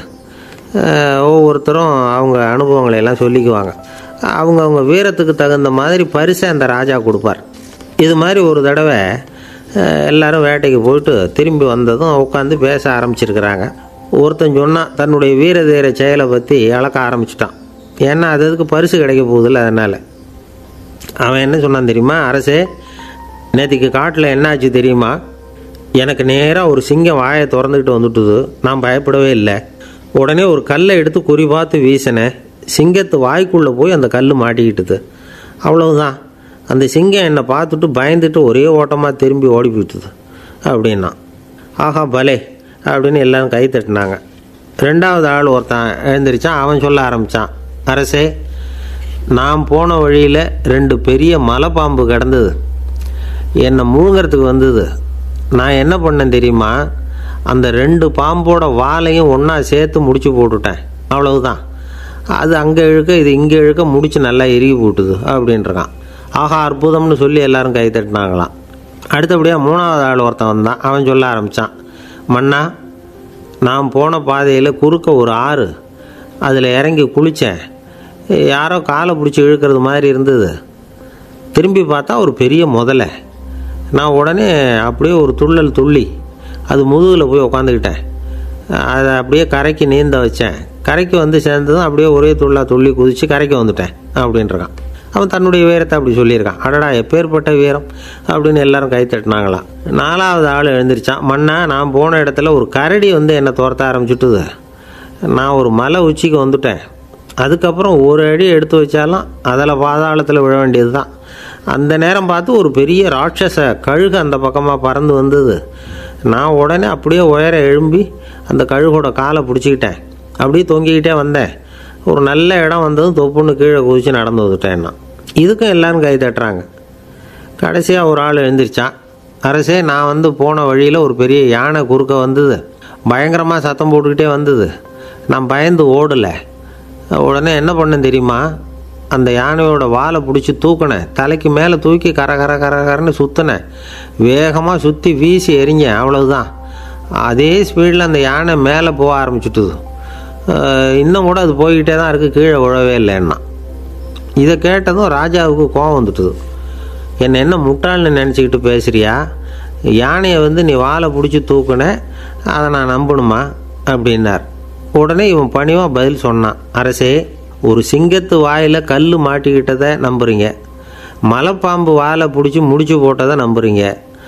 ஒவ்வொருத்தரும் அவங்க அனுபவங்களையெல்லாம் சொல்லிக்குவாங்க. அவங்க அவங்க வீரத்துக்கு தகுந்த மாதிரி பரிசை அந்த ராஜா கொடுப்பார். இது மாதிரி ஒரு தடவை எல்லோரும் வேட்டைக்கு போயிட்டு திரும்பி வந்ததும் உட்காந்து பேச ஆரம்பிச்சிருக்கிறாங்க. ஒருத்தன் சொன்னான், தன்னுடைய வீர தீர செயலை பற்றி அளக்க ஆரம்பிச்சிட்டான். ஏன்னா அது அதுக்கு பரிசு கிடைக்க போகுதில்ல. அதனால் அவன் என்ன சொன்னான் தெரியுமா, அரசே, நேற்றுக்கு காட்டில் என்னாச்சு தெரியுமா? எனக்கு நேராக ஒரு சிங்கம் வாயை திறந்துக்கிட்டு வந்துட்டுது. நான் பயப்படவே இல்லை. உடனே ஒரு கல்லை எடுத்து குறி பார்த்து வீசினேன். சிங்கத்து வாய்க்குள்ளே போய் அந்த கல் மாட்டிக்கிட்டுது. அவ்வளவுதான். அந்த சிங்கம் என்னை பார்த்துட்டு பயந்துட்டு ஒரே ஓட்டமாக திரும்பி ஓடி போயிட்டுது அப்படின்னா. ஆஹா பலே அப்படின்னு எல்லோரும் கை தட்டினாங்க. ரெண்டாவது ஆள் ஒருத்தன் எழுந்திரிச்சான். அவன் சொல்ல ஆரம்பித்தான், அரசே, நான் போன வழியில் ரெண்டு பெரிய மலைப்பாம்பு கிடந்தது, என்னை முழுங்கிறதுக்கு வந்தது. நான் என்ன பண்ணேன் தெரியுமா? அந்த ரெண்டு பாம்போட வாலையும் ஒன்றா சேர்த்து முடிச்சு போட்டுட்டேன். அவ்வளவுதான். அது அங்கே இழுக்க இது இங்கே இழுக்க முடிச்சு நல்லா இறுகி போட்டுது அப்படின்றான். ஆஹா அற்புதம்னு சொல்லி எல்லாரும் கை தட்டினாங்களாம். அடுத்தபடியாக மூணாவது ஆள் ஒருத்தன் வந்தான். அவன் சொல்ல ஆரம்பித்தான், மன்னா, நான் போன பாதையில் குறுக்க ஒரு ஆறு, அதில் இறங்கி குளித்தேன். யாரோ காலை பிடிச்சி இழுக்கிறது மாதிரி இருந்தது. திரும்பி பார்த்தா ஒரு பெரிய முதலை. நான் உடனே அப்படியே ஒரு துள்ளல் துள்ளி அது முதுகில் போய் உக்காந்துக்கிட்டேன். அதை அப்படியே கரைக்கு நீந்த வச்சேன். கரைக்கு வந்து சேர்ந்ததும் அப்படியே ஒரே துள்ளா துள்ளி குதித்து கரைக்கு வந்துட்டேன் அப்படின்றான். அவன் தன்னுடைய வீரத்தை அப்படி சொல்லியிருக்கான். அடடா எப்பேற்பட்ட வீரம் அப்படின்னு எல்லாரும் கை தட்டினாங்களாம். நாலாவது ஆள் எழுந்திரிச்சான். மன்னா, நான் போன இடத்துல ஒரு கரடி வந்து என்னை துரத்த ஆரம்பிச்சுட்டுது. நான் ஒரு மலை உச்சிக்கு வந்துட்டேன். அதுக்கப்புறம் ஒரு அடி எடுத்து வச்சாலும் அதில் பாதாளத்தில் விழ வேண்டியது தான். அந்த நேரம் பார்த்து ஒரு பெரிய ராட்சச கழுகு அந்த பக்கமாக பறந்து வந்தது. நான் உடனே அப்படியே உயர எழும்பி அந்த கழுகோட காலை பிடிச்சிக்கிட்டேன். அப்படியே தொங்கிக்கிட்டே வந்தேன். ஒரு நல்ல இடம் வந்ததும் தொப்புன்னு கீழே குதித்து நடந்து வந்துட்டேன்னா. இதுக்கும் எல்லோரும் கை தட்டுறாங்க. கடைசியாக ஒரு ஆள் எழுந்திரிச்சான். அரசே, நான் வந்து போன வழியில் ஒரு பெரிய யானை குறுக்க வந்தது. பயங்கரமாக சத்தம் போட்டுக்கிட்டே வந்தது. நான் பயந்து ஓடலை. உடனே என்ன பண்ணேன் தெரியுமா? அந்த யானையோட வாலை பிடிச்சி தூக்கினேன். தலைக்கு மேலே தூக்கி கர கர கர கரன்னு சுற்றினேன். வேகமாக சுற்றி வீசி எறிஞ்சேன். அவ்வளவுதான். அதே ஸ்பீடில் அந்த யானை மேலே போக ஆரம்பிச்சுட்டுது. இன்னும் கூட அது போய்கிட்டே தான் இருக்குது, கீழே விழவே இல்லைன்னா. இதை கேட்டதும் ராஜாவுக்கு கோபம் வந்துட்டுது. என்னை என்ன முட்டாள்னு நினச்சிக்கிட்டு பேசுகிறியா? யானையை வந்து நீ வாலை பிடிச்சி தூக்குன, அதை நான் நம்பணுமா அப்படின்னார். உடனே இவன் பணிவாக பதில் சொன்னான், அரசே, ஒரு சிங்கத்து வாயில் கல் மாட்டிக்கிட்டதை நம்புறீங்க, மலைப்பாம்பு வாலை பிடிச்சி முடிச்சு போட்டதை நம்புறீங்க,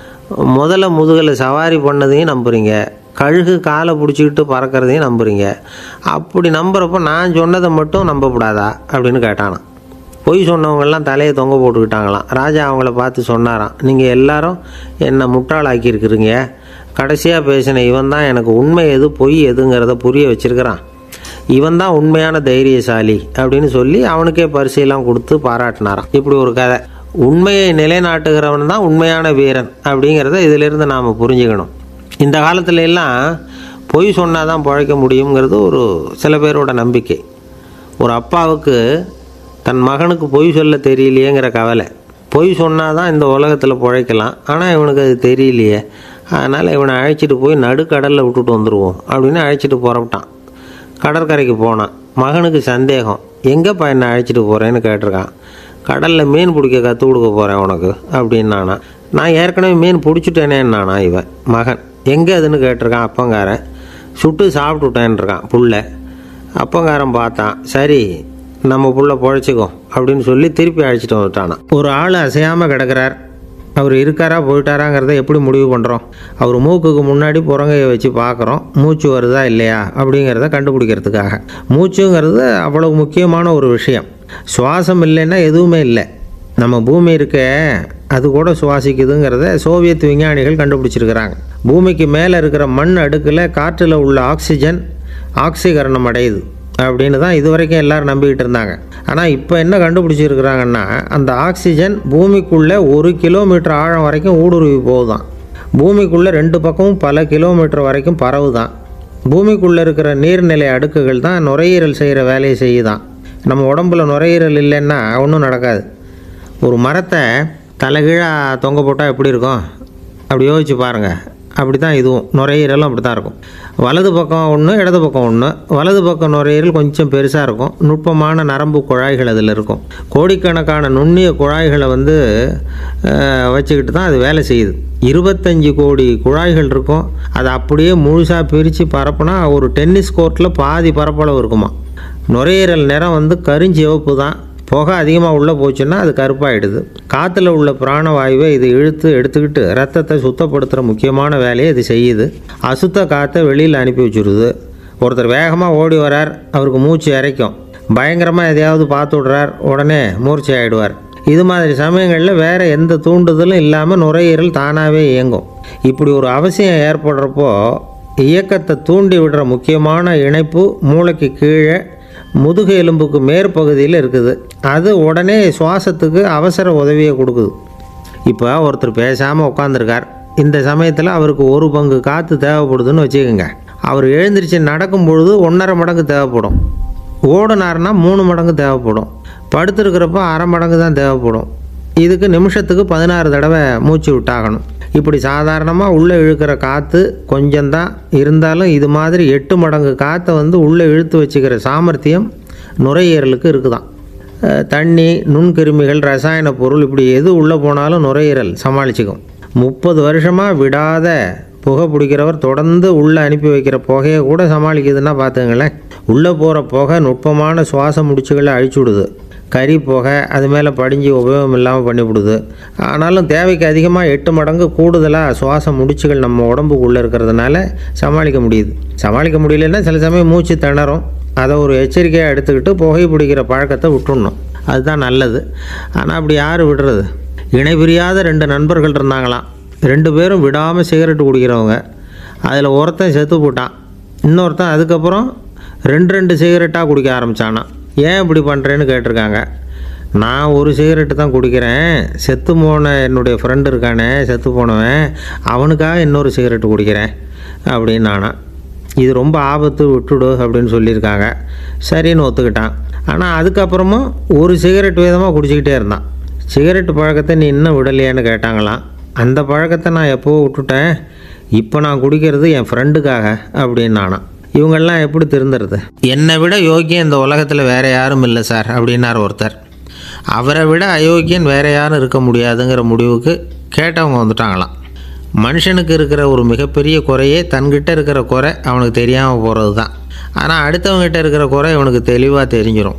முதல்ல முதுகில் சவாரி பண்ணதையும் நம்புறீங்க, கழுகு காலை பிடிச்சிக்கிட்டு பறக்கிறதையும் நம்புறீங்க. அப்படி நம்புறப்போ நான் சொன்னதை மட்டும் நம்பக்கூடாதா அப்படின்னு கேட்டானான். பொய் சொன்னவங்கெல்லாம் தலையை தொங்க போட்டுக்கிட்டாங்களாம். ராஜா அவங்கள பார்த்து சொன்னாராம், நீங்கள் எல்லாரும் என்னை முட்டாளாக்கியிருக்கிறீங்க. கடைசியாக பேசின இவன் தான் எனக்கு உண்மை எது பொய் எதுங்கிறத புரிய வச்சிருக்கிறான். இவன் தான் உண்மையான தைரியசாலி அப்படின்னு சொல்லி அவனுக்கே பரிசையெல்லாம் கொடுத்து பாராட்டினாராம். இப்படி ஒரு கதை. உண்மையை நிலைநாட்டுகிறவன் தான் உண்மையான வீரன் அப்படிங்கிறத இதிலிருந்து நாம் புரிஞ்சுக்கணும். இந்த காலத்துல எல்லாம் பொய் சொன்னால் தான் பிழைக்க முடியுங்கிறது ஒரு சில பேரோட நம்பிக்கை. ஒரு அப்பாவுக்கு தன் மகனுக்கு பொய் சொல்ல தெரியலையேங்கிற கவலை. பொய் சொன்னால் தான் இந்த உலகத்தில் பிழைக்கலாம், ஆனால் இவனுக்கு அது தெரியலையே, அதனால் இவனை அழைச்சிட்டு போய் நடுக்கடலில் விட்டுட்டு வந்துடுவோம் அப்படின்னு அழைச்சிட்டு புறப்பட்டான். கடற்கரைக்கு போனான். மகனுக்கு சந்தேகம், எங்கேப்பா என்னை அழைச்சிட்டு போகிறேன்னு கேட்டிருக்கான். கடலில் மீன் பிடிக்க கற்றுக் கொடுக்க போகிறேன் உனக்கு அப்படின்னானா. நான் ஏற்கனவே மீன் பிடிச்சிட்டேனேன்னானா இவன் மகன். எங்கே அதுன்னு கேட்டிருக்கான். அப்பங்காரன். சுட்டு சாப்பிட்டுட்டேன்ருக்கான் புள்ள. அப்பங்காரன் பார்த்தான், சரி நம்ம புள்ள பொழைச்சிக்கோ அப்படின்னு சொல்லி திருப்பி அழைச்சிட்டு வந்துட்டானா. ஒரு ஆள் அசையாமல் கிடக்கிறார். அவர் இருக்காரா போயிட்டாராங்கிறத எப்படி முடிவு பண்ணுறோம்? அவர் மூக்குக்கு முன்னாடி புறங்கையை வச்சு பார்க்குறோம், மூச்சு வருதா இல்லையா அப்படிங்கிறத கண்டுபிடிக்கிறதுக்காக. மூச்சுங்கிறது அவ்வளவு முக்கியமான ஒரு விஷயம். சுவாசம் இல்லைன்னா எதுவுமே இல்லை. நம்ம பூமி இருக்க அது கூட சுவாசிக்குதுங்கிறத சோவியத் விஞ்ஞானிகள் கண்டுபிடிச்சிருக்கிறாங்க. பூமிக்கு மேலே இருக்கிற மண் அடுக்கில் காற்றில் உள்ள ஆக்சிஜன் ஆக்சிகரணம் அடையுது அப்படின்னு தான் இது வரைக்கும் எல்லோரும் நம்பிக்கிட்டு இருந்தாங்க. ஆனால் இப்போ என்ன கண்டுபிடிச்சிருக்கிறாங்கன்னா, அந்த ஆக்சிஜன் பூமிக்குள்ளே ஒரு கிலோமீட்டர் ஆழம் வரைக்கும் ஊடுருவி போகுதான். பூமிக்குள்ளே ரெண்டு பக்கமும் பல கிலோமீட்டர் வரைக்கும் பரவுதான். பூமிக்குள்ளே இருக்கிற நீர்நிலை அடுக்குகள் தான் நுரையீரல் செய்கிற வேலையை செய்யுதான். நம்ம உடம்புல நுரையீரல் இல்லைன்னா ஒன்றும் நடக்காது. ஒரு மரத்தை தலைகீழாக தொங்க போட்டால் எப்படி இருக்கும் அப்படி யோசிச்சு பாருங்கள். அப்படி தான் இதுவும் நுரையீரலும் அப்படி தான் இருக்கும். வலது பக்கம் ஒன்று, இடது பக்கம் ஒன்று. வலது பக்கம் நுரையீரல் கொஞ்சம் பெருசாக இருக்கும். நுட்பமான நரம்பு குழாய்கள் அதில் இருக்கும். கோடிக்கணக்கான நுண்ணிய குழாய்களை வந்து வச்சுக்கிட்டு தான் அது வேலை செய்யுது. இருபத்தஞ்சி கோடி குழாய்கள் இருக்கும். அதை அப்படியே முழுசாக பிரித்து பரப்புனா ஒரு டென்னிஸ் கோர்ட்டில் பாதி பரப்பளவு இருக்குமா. நுரையீரல் நிறம் வந்து கருஞ்சிவப்பு தான். புகை அதிகமாக உள்ளே போச்சுன்னா அது கருப்பாயிடுது. காற்றுல உள்ள பிராணவாயுவை இது இழுத்து எடுத்துக்கிட்டு ரத்தத்தை சுத்தப்படுத்துகிற முக்கியமான வேலையை இது செய்யுது. அசுத்த காற்றை வெளியில் அனுப்பி வச்சுருது. ஒருத்தர் வேகமாக ஓடி வரார், அவருக்கு மூச்சு இறைக்கும். பயங்கரமாக எதையாவது பார்த்து விடுறார், உடனே மூர்ச்சி ஆகிடுவார். இது மாதிரி சமயங்களில் வேறு எந்த தூண்டுதலும் இல்லாமல் நுரையீரல் தானாகவே இயங்கும். இப்படி ஒரு அவசியம் ஏற்படுறப்போ இயக்கத்தை தூண்டி விடுற முக்கியமான இணைப்பு மூளைக்கு கீழே முதுகு எலும்புக்கு மேற்பகுதியில் இருக்குது. அது உடனே சுவாசத்துக்கு அவசர உதவியை கொடுக்குது. இப்போ ஒருத்தர் பேசாமல் உட்காந்துருக்கார். இந்த சமயத்தில் அவருக்கு ஒரு பங்கு காற்று தேவைப்படுதுன்னு வச்சுக்கோங்க. அவர் எழுந்திரிச்சு நடக்கும் பொழுது ஒன்றரை மடங்கு தேவைப்படும். ஓடினார்னா மூணு மடங்கு தேவைப்படும். படுத்துருக்கிறப்போ அரை மடங்கு தான் தேவைப்படும். இதுக்கு நிமிஷத்துக்கு பதினாறு தடவை மூச்சு விட்டாகணும். இப்படி சாதாரணமாக உள்ளே இழுக்கிற காற்று கொஞ்சம்தான் இருந்தாலும் இது மாதிரி எட்டு மடங்கு காற்றை வந்து உள்ளே இழுத்து வச்சுக்கிற சாமர்த்தியம் நுரையீரலுக்கு இருக்குதான். தண்ணி, நுண்கிருமிகள், ரசாயன பொருள் இப்படி எது உள்ளே போனாலும் நுரையீரல் சமாளிச்சுக்கும். முப்பது வருஷமாக விடாத புகை பிடிக்கிறவர் தொடர்ந்து உள்ளே அனுப்பி வைக்கிற புகையை கூட சமாளிக்குதுன்னா பார்த்துங்களேன். உள்ளே போகிற புகை நுட்பமான சுவாச முடிச்சுகளை அழிச்சு விடுது. கறி புகை அது மேலே படிஞ்சு உபயோகம் இல்லாமல் பண்ணிவிடுது. ஆனாலும் தேவைக்கு அதிகமாக எட்டு மடங்கு கூடுதலாக சுவாச முடிச்சுகள் நம்ம உடம்புக்குள்ளே இருக்கிறதுனால சமாளிக்க முடியுது. சமாளிக்க முடியலன்னா சில சமயம் மூச்சு திணறும். அதை ஒரு எச்சரிக்கையாக எடுத்துக்கிட்டு புகை பிடிக்கிற பழக்கத்தை விட்டுடணும். அதுதான் நல்லது. ஆனால் அப்படி யார் விடுறது? இணை பிரியாத ரெண்டு நண்பர்கள் இருந்தாங்களாம். ரெண்டு பேரும் விடாமல் சிகரெட்டு குடிக்கிறவங்க. அதில் ஒருத்தன் செத்து போட்டான். இன்னொருத்தன் அதுக்கப்புறம் ரெண்டு ரெண்டு சிகரெட்டாக குடிக்க ஆரம்பித்தானா. ஏன் இப்படி பண்ணுறேன்னு கேட்டிருக்காங்க. நான் ஒரு சிகரெட்டு தான் குடிக்கிறேன், செத்து போன என்னுடைய ஃப்ரெண்டு இருக்கானே செத்து போனவன், அவனுக்காக இன்னொரு சிகரெட்டு குடிக்கிறேன் அப்படின்னு நானா. இது ரொம்ப ஆபத்து, விட்டுடு அப்படின்னு சொல்லியிருக்காங்க. சரின்னு ஒத்துக்கிட்டான். ஆனால் அதுக்கப்புறமும் ஒரு சிகரெட் விதமாக குடிச்சிக்கிட்டே இருந்தான். சிகரெட்டு பழக்கத்தை நீ இன்னும் விடலையான்னு கேட்டாங்களாம். அந்த பழக்கத்தை நான் எப்போவோ விட்டுட்டேன், இப்போ நான் குடிக்கிறது என் ஃப்ரெண்டுக்காக அப்படின்னு நானா. இவங்கெல்லாம் எப்படி திருந்துறது? என்னை விட யோக்கியம் இந்த உலகத்தில் வேறு யாரும் இல்லை சார் அப்படின்னார் ஒருத்தர். அவரை விட அயோக்கியன் வேறு யாரும் இருக்க முடியாதுங்கிற முடிவுக்கு கேட்டவங்க வந்துட்டாங்களாம். மனுஷனுக்கு இருக்கிற ஒரு மிகப்பெரிய குறையே தன்கிட்ட இருக்கிற குறை அவனுக்கு தெரியாமல் போகிறது தான். ஆனால் அடுத்தவங்ககிட்ட இருக்கிற குறை இவனுக்கு தெளிவாக தெரிஞ்சிடும்.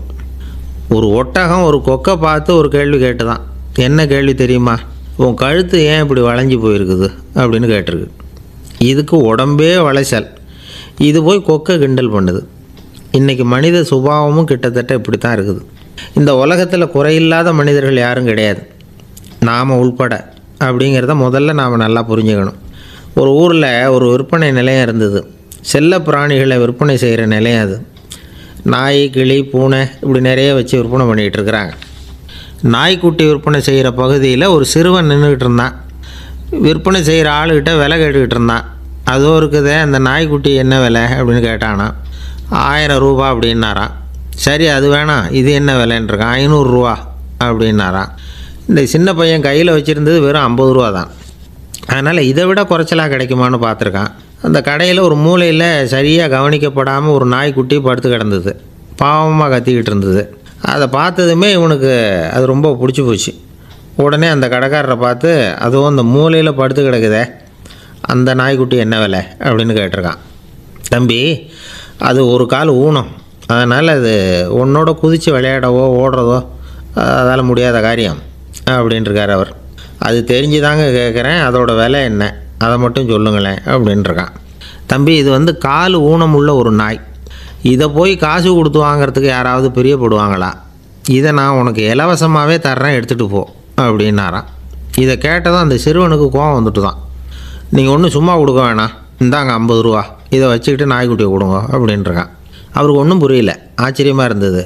ஒரு ஒட்டகம் ஒரு கொக்கை பார்த்து ஒரு கேள்வி கேட்டு தான். என்ன கேள்வி தெரியுமா? உன் கழுத்து ஏன் இப்படி வளைஞ்சி போயிருக்குது அப்படின்னு கேட்டிருக்கு. இதுக்கு உடம்பே வளைச்சல். இது போய் கொக்கை கிண்டல் பண்ணுது. இன்றைக்கி மனித சுபாவமும் கிட்டத்தட்ட இப்படி தான் இருக்குது. இந்த உலகத்தில் குறையில்லாத மனிதர்கள் யாரும் கிடையாது, நாம் உள்பட அப்படிங்கிறத முதல்ல நாம் நல்லா புரிஞ்சுக்கணும். ஒரு ஊரில் ஒரு விற்பனை நிலையம் இருந்தது. செல்ல பிராணிகளை விற்பனை செய்கிற நிலையம் அது. நாய், கிளி, பூனை இப்படி நிறைய வச்சு விற்பனை பண்ணிகிட்டு இருக்கிறாங்க. நாய்க்குட்டி விற்பனை செய்கிற பகுதியில் ஒரு சிறுவன் நின்றுக்கிட்டு இருந்தான். விற்பனை செய்கிற ஆளுக்கிட்ட விலை கேட்டுக்கிட்டு இருந்தான். அதோ இருக்குதே அந்த நாய்க்குட்டி என்ன விலை அப்படின்னு கேட்டானா. ஆயிரம் ரூபா அப்படின்னாரான். சரி அது வேணாம், இது என்ன விலைன்றிருக்கான். ஐநூறுரூவா அப்படின்னாரான். இந்த சின்ன பையன் கையில் வச்சுருந்தது வெறும் ஐம்பது ரூபா தான். அதனால் இதை விட குறைச்சலாக கிடைக்குமான்னு பார்த்துருக்கான். அந்த கடையில் ஒரு மூலையில் சரியாக கவனிக்கப்படாமல் ஒரு நாய்க்குட்டி படுத்து கிடந்தது. பாவமாக கத்திக்கிட்டு இருந்தது. அதை பார்த்ததுமே இவனுக்கு அது ரொம்ப பிடிச்சி போச்சு. உடனே அந்த கடைக்காரரை பார்த்து, அதுவும் அந்த மூலையில் படுத்து கிடக்குதே அந்த நாய்க்குட்டி என்ன விலை அப்படின்னு கேட்டிருக்கான். தம்பி, அது ஒரு கால் ஊனம், அதனால் அது உன்னோட குதித்து விளையாடவோ ஓடுறதோ அதால் முடியாத காரியம் அப்படின்ட்டுருக்கார் அவர். அது தெரிஞ்சு தாங்க கேட்குறேன், அதோட விலை என்ன அதை மட்டும் சொல்லுங்களேன் அப்படின்ட்டுருக்கான். தம்பி, இது வந்து கால் ஊனம் உள்ள ஒரு நாய். இதை போய் காசு கொடுத்து வாங்கிறதுக்கு யாராவது பிரியப்படுவாங்களா? இதை நான் உனக்கு இலவசமாகவே தர்றேன், எடுத்துகிட்டு போ அப்படின்னாரான். இதை கேட்டதும் அந்த சிறுவனுக்கு கோவம் வந்துட்டு தான். நீங்கள் ஒன்றும் சும்மா கொடுக்க வேணாம், இந்தாங்க ஐம்பது ரூபா, இதை வச்சுக்கிட்டு நாய்க்குட்டியை கொடுங்க அப்படின்ட்டுருக்கான். அவருக்கு ஒன்றும் புரியல, ஆச்சரியமாக இருந்தது.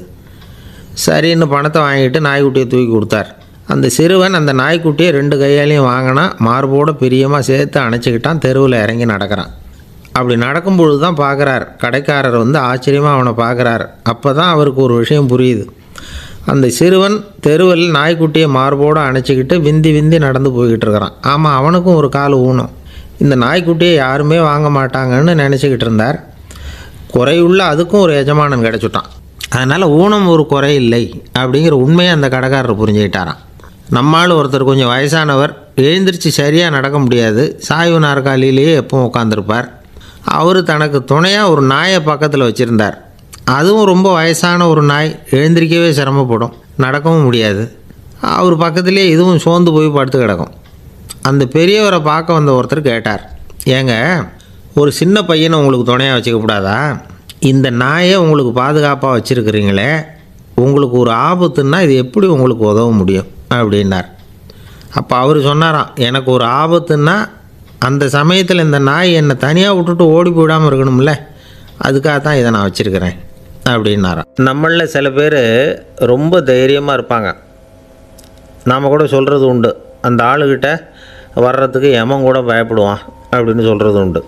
சரின்னு பணத்தை வாங்கிட்டு நாய்க்குட்டியை தூக்கி கொடுத்தார். அந்த சிறுவன் அந்த நாய்க்குட்டியை ரெண்டு கையாலையும் வாங்கினா மார்போட பிரியமாக சேர்த்து அணைச்சிக்கிட்டான். தெருவில் இறங்கி நடக்கிறான். அப்படி நடக்கும்பொழுது தான் பார்க்குறார், கடைக்காரர் வந்து ஆச்சரியமாக அவனை பார்க்குறார். அப்போ தான் அவருக்கு ஒரு விஷயம் புரியுது. அந்த சிறுவன் தெருவில் நாய்க்குட்டியை மார்போடு அணைச்சிக்கிட்டு விந்தி விந்தி நடந்து போய்கிட்டு இருக்கிறான். ஆமாம், அவனுக்கும் ஒரு கால் ஊனம். இந்த நாய்க்குட்டியை யாருமே வாங்க மாட்டாங்கன்னு நினச்சிக்கிட்டு இருந்தார். குறையுள்ள அதுக்கும் ஒரு எஜமானன் கிடச்சிட்டான். அதனால் ஊனம் ஒரு குறை இல்லை அப்படிங்கிற உண்மையை அந்த கடைக்காரர் புரிஞ்சுக்கிட்டாரான். நம்மால் ஒருத்தர் கொஞ்சம் வயசானவர், எழுந்திரிச்சு சரியாக நடக்க முடியாது, சாய்வு நாற்காலியிலேயே எப்பவும் உட்காந்துருப்பார். அவர் தனக்கு துணையாக ஒரு நாயை பக்கத்தில் வச்சுருந்தார். அதுவும் ரொம்ப வயசான ஒரு நாய், எழுந்திரிக்கவே சிரமப்படும், நடக்கவும் முடியாது. அவர் பக்கத்துலேயே இதுவும் சோர்ந்து போய் படுத்து கிடக்கும். அந்த பெரியவரை பார்க்க வந்த ஒருத்தர் கேட்டார், ஏங்க ஒரு சின்ன பையனை உங்களுக்கு துணையாக வச்சுக்கப்படாதா? இந்த நாயை உங்களுக்கு பாதுகாப்பாக வச்சுருக்கிறீங்களே, உங்களுக்கு ஒரு ஆபத்துன்னா இது எப்படி உங்களுக்கு உதவ முடியும் அப்படின்னார். அப்போ அவர் சொன்னாராம், எனக்கு ஒரு ஆபத்துன்னா அந்த சமயத்தில் இந்த நாய் என்னை தனியாக விட்டுட்டு ஓடி போயிடாமல் இருக்கணும்ல, அதுக்காக தான் இதை நான் வச்சுருக்கிறேன் அப்படின்னாராம். நம்மளில் சில பேர் ரொம்ப தைரியமாக இருப்பாங்க. நாம் கூட சொல்கிறது உண்டு, அந்த ஆளுகிட்ட வர்றதுக்கு எமன் கூட பயப்படுவான் அப்படின்னு சொல்கிறது உண்டு.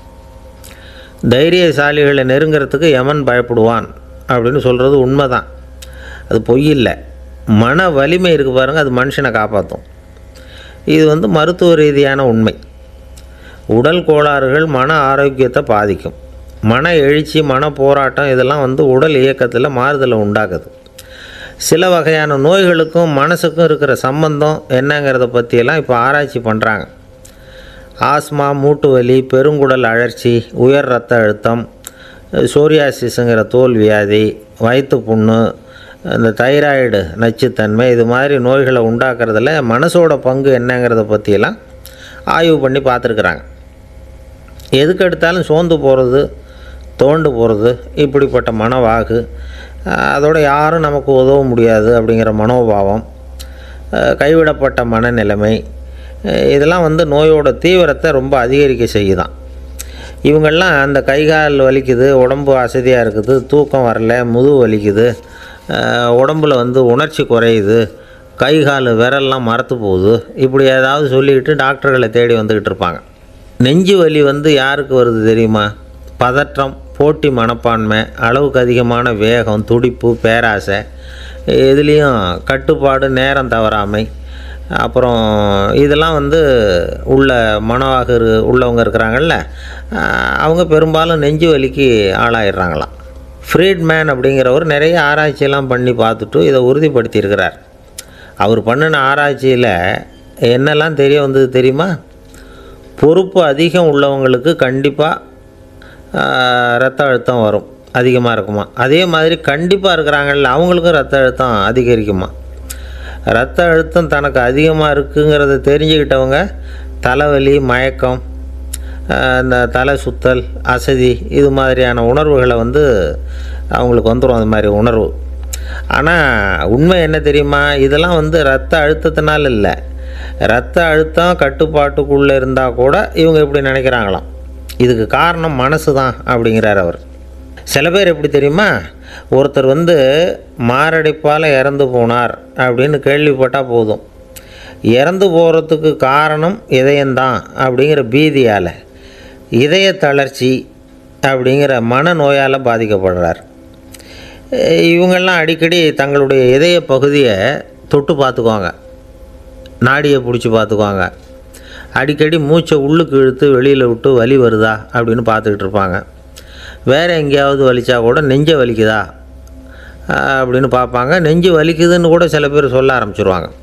தைரியசாலிகளை நெருங்கிறதுக்கு எமன் பயப்படுவான் அப்படின்னு சொல்கிறது உண்மை தான், அது பொய் இல்லை. மன வலிமை இருக்குது பாருங்கள், அது மனுஷனை காப்பாற்றும். இது வந்து மருத்துவ ரீதியான உண்மை. உடல் கோளாறுகள் மன ஆரோக்கியத்தை பாதிக்கும். மன எழுச்சி, மன போராட்டம் இதெல்லாம் வந்து உடல் இயக்கத்தில் மாறுதலை உண்டாக்குது. சில வகையான நோய்களுக்கும் மனசுக்கும் இருக்கிற சம்பந்தம் என்னங்கிறத பற்றியெல்லாம் இப்போ ஆராய்ச்சி பண்ணுறாங்க. ஆஸ்மா, மூட்டு வலி, பெருங்குடல் அழற்சி, உயர் இரத்த அழுத்தம், சோரியாசிஸுங்கிற தோல் வியாதி, வயிற்று புண்ணு, இந்த தைராய்டு நச்சுத்தன்மை, இது மாதிரி நோய்களை உண்டாக்குறதுல மனசோட பங்கு என்னங்கிறத பற்றியெல்லாம் ஆய்வு பண்ணி பார்த்துருக்குறாங்க. எதுக்கு எடுத்தாலும் சோர்ந்து போகிறது, தோண்டு போகிறது, இப்படிப்பட்ட மனவாகு, அதோட யாரும் நமக்கு உதவ முடியாது அப்படிங்கிற மனோபாவம், கைவிடப்பட்ட மனநிலைமை, இதெல்லாம் வந்து நோயோட தீவிரத்தை ரொம்ப அதிகரிக்க செய்யுதான். இவங்கெல்லாம் அந்த கைகால் வலிக்குது, உடம்பு அசதியாக இருக்குது, தூக்கம் வரல, முதுகு வலிக்குது, உடம்பில் வந்து உணர்ச்சி குறையுது, கை கால் விரல்லாம் மரத்து போகுது, இப்படி ஏதாவது சொல்லிக்கிட்டு டாக்டர்களை தேடி வந்துக்கிட்டு இருப்பாங்க. நெஞ்சு வலி வந்து யாருக்கு வருது தெரியுமா? பதற்றம், போட்டி மனப்பான்மை, அளவுக்கு அதிகமான வேகம், துடிப்பு, பேராசை, இதுலேயும் கட்டுப்பாடு, நேரம் தவறாமை, அப்புறம் இதெல்லாம் வந்து உள்ள மனவாக உள்ளவங்க இருக்கிறாங்கல்ல, அவங்க பெரும்பாலும் நெஞ்சு வலிக்கு ஆளாயிடுறாங்களாம். ஃப்ரீட்மேன் அப்படிங்கிறவர் நிறைய ஆராய்ச்சியெல்லாம் பண்ணி பார்த்துட்டு இதை உறுதிப்படுத்தியிருக்கிறார். அவர் பண்ணின ஆராய்ச்சியில் என்னெல்லாம் தெரிய வந்தது தெரியுமா? பொறுப்பு அதிகம் உள்ளவங்களுக்கு கண்டிப்பாக இரத்த அழுத்தம் வரும், அதிகமாக இருக்குமா. அதே மாதிரி கண்டிப்பாக இருக்கிறாங்கல்ல, அவங்களுக்கும் இரத்த அழுத்தம் அதிகரிக்குமா. இரத்த அழுத்தம் தனக்கு அதிகமாக இருக்குங்கிறத தெரிஞ்சுக்கிட்டவங்க தலைவலி, மயக்கம், இந்த தலை சுத்தல், அசதி, இது மாதிரியான உணர்வுகளை வந்து அவங்களுக்கு வந்துடும், அது மாதிரி உணர்வு. ஆனால் உண்மை என்ன தெரியுமா? இதெல்லாம் வந்து இரத்த அழுத்தத்தினால இல்லை, இரத்த அழுத்தம் கட்டுப்பாட்டுக்குள்ளே இருந்தால் கூட இவங்க இப்படி நினைக்கிறாங்களாம். இதுக்கு காரணம் மனசு தான் அப்படிங்கிறார் அவர். சில பேர் எப்படி தெரியுமா? ஒருத்தர் வந்து மாரடைப்பால் இறந்து போனார் அப்படின்னு கேள்விப்பட்டால் போதும், இறந்து போகிறதுக்கு காரணம் இதயம்தான் அப்படிங்கிற பீதியால், இதய தளர்ச்சி அப்படிங்கிற மனநோயால் பாதிக்கப்படுறார். இவங்கெல்லாம் அடிக்கடி தங்களுடைய இதய பகுதியை தொட்டு பார்த்துக்குவாங்க, நாடியை பிடிச்சி பார்த்துக்குவாங்க, அடிக்கடி மூச்சை உள்ளுக்கு இழுத்து வெளியில் விட்டு வலி வருதா அப்படின்னு பார்த்துக்கிட்டு இருப்பாங்க. வேறு எங்கேயாவது வலிச்சா கூட நெஞ்சை வலிக்குதா அப்படின்னு பார்ப்பாங்க. நெஞ்சு வலிக்குதுன்னு கூட சில பேர் சொல்ல ஆரம்பிச்சிருவாங்க.